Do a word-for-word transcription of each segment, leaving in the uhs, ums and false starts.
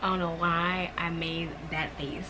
I don't know why I made that face.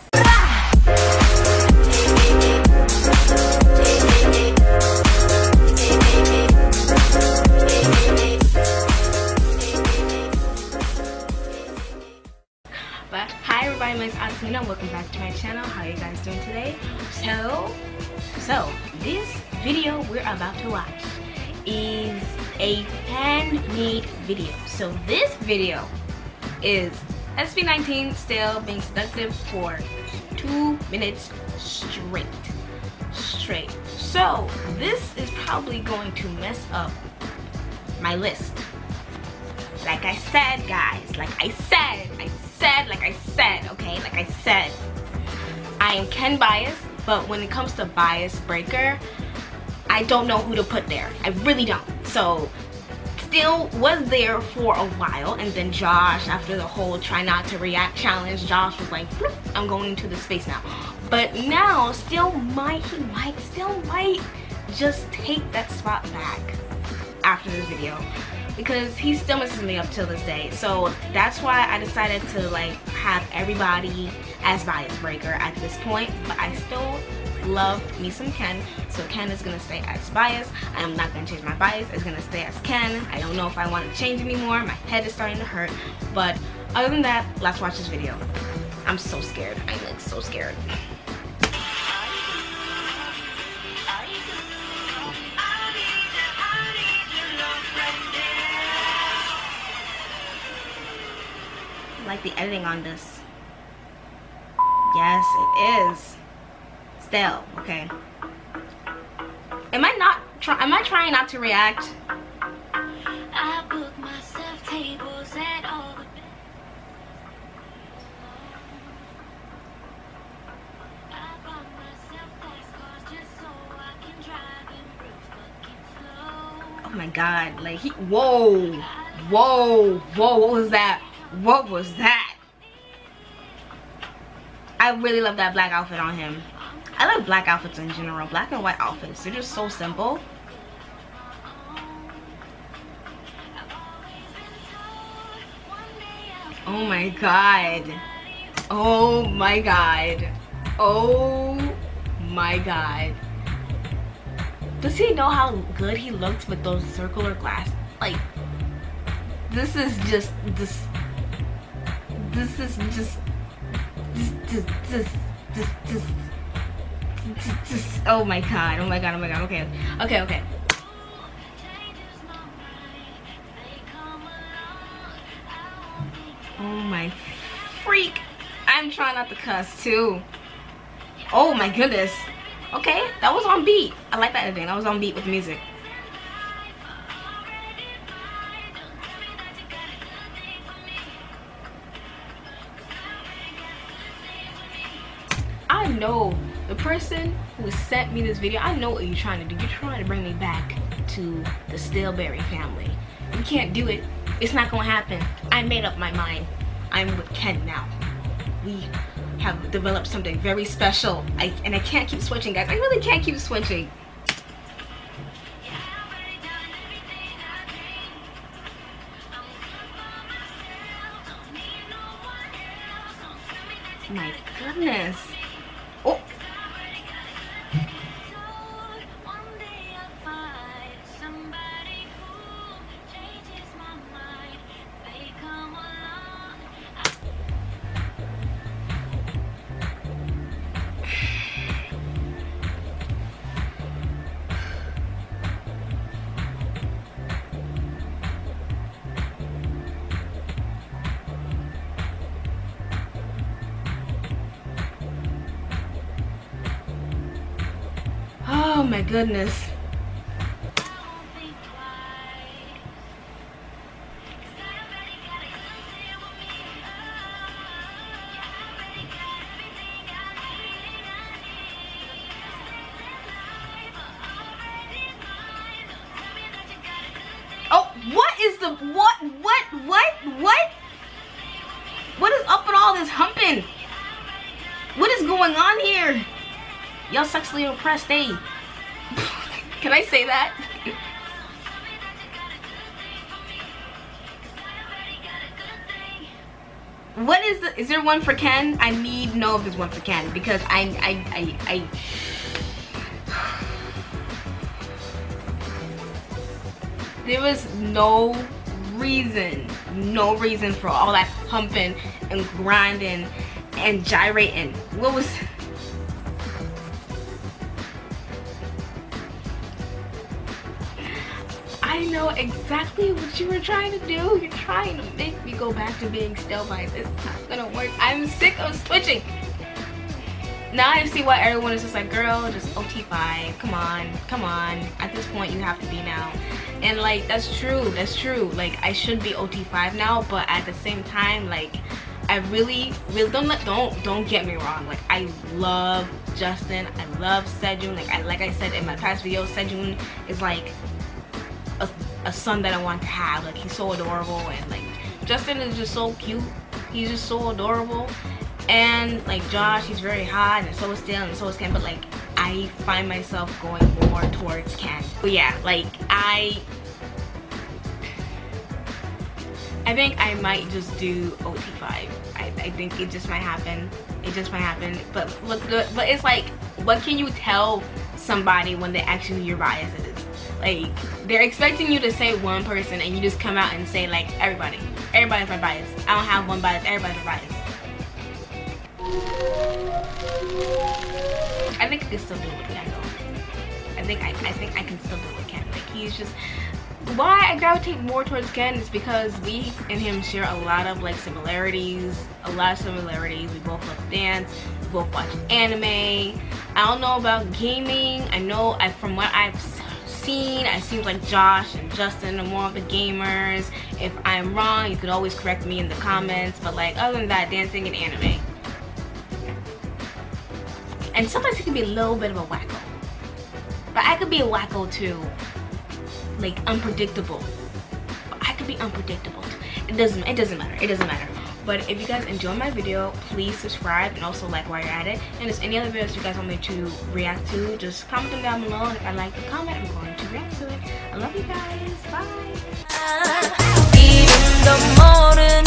But hi everybody, my name is Asmina. Welcome back to my channel. How are you guys doing today? So, so this video we're about to watch is a fan-made video. So this video is S B nineteen still being seductive for two minutes straight. Straight. So this is probably going to mess up my list. Like I said, guys, like I said, I said, like I said, okay, like I said, I am Ken biased, but when it comes to bias breaker, I don't know who to put there. I really don't. So still was there for a while, and then Josh, after the whole try not to react challenge, Josh was like, I'm going into the space now. But now still might, he might, still might just take that spot back after this video, because he still messes me up till this day. So that's why I decided to like have everybody as bias breaker at this point, but I still love me some Ken, so Ken is gonna stay as bias. I am not gonna change my bias. It's gonna stay as Ken. I don't know if I want to change anymore. My head is starting to hurt, but other than that, let's watch this video. I'm so scared. I'm like so scared. I like the editing on this. Yes, it is. Still, okay. Am I not try am I trying not to react? I book myself tables at all the I bought myself fast cars just so I can drive and real fucking slow. Oh my god, like he whoa, whoa, whoa, what was that? What was that? I really love that black outfit on him. I like black outfits in general. Black and white outfits, they're just so simple. Oh my god. Oh my god. Oh my god. Does he know how good he looks with those circular glasses? Like, this is just this this is just this this this this, this Just, oh my god, oh my god, oh my god, okay, okay, okay. Oh my freak. I'm trying not to cuss too. Oh my goodness. Okay, that was on beat. I like that editing. That was on beat with music. I know the person who sent me this video, I know what you're trying to do. You're trying to bring me back to the Stillberry family. You can't do it. It's not gonna happen. I made up my mind. I'm with Ken now. We have developed something very special. I, and I can't keep switching, guys. I really can't keep switching. My goodness. Oh. Oh my goodness. Oh, what is the what what what what? What is up with all this humping? What is going on here? Y'all sexually impressed, eh? Can I say that? what is the, is there one for Ken? I need to know if there's one for Ken, because I, I, I, I there was no reason, no reason for all that humping and grinding and gyrating. What was... I know exactly what you were trying to do. You're trying to make me go back to being still by this. It's not gonna work. I'm sick of switching. Now I see why everyone is just like, girl, just O T five. Come on, come on. At this point, you have to be now. And like, that's true. That's true. Like, I should be O T five now, but at the same time, like, I really, really don't let, don't don't get me wrong. Like, I love Justin. I love Sejun. Like I like I said in my past video, Sejun is like a, a son that I want to have. Like, he's so adorable, and like Justin is just so cute. He's just so adorable. And like Josh, he's very hot, and so is Still, and so is Ken. But like, I find myself going more towards Ken. But yeah, like I, I think I might just do O T five. I, I think it just might happen. It just might happen. But look good. But it's like, what can you tell somebody when they ask you your biases? Like, they're expecting you to say one person, and you just come out and say like, everybody, everybody's my bias. I don't have one bias. Everybody's my bias. I think I can still do it with Ken though. I think I, I think I can still do it with Ken. Like, he's just, why I gravitate more towards Ken is because we and him share a lot of like similarities, a lot of similarities. We both love dance, we both watch anime. I don't know about gaming. I know I, from what I've seen, it seems like Josh and Justin are more of the gamers. If I'm wrong, you could always correct me in the comments. But like, other than that, dancing and anime. And sometimes he can be a little bit of a wacko. But I could be a wacko too. Like, unpredictable. But I could be unpredictable too. It doesn't it doesn't matter. It doesn't matter. But if you guys enjoy my video, please subscribe and also like while you're at it. And if there's any other videos you guys want me to react to, just comment them down below. And if I like the comment, I'm going to react to it. I love you guys. Bye.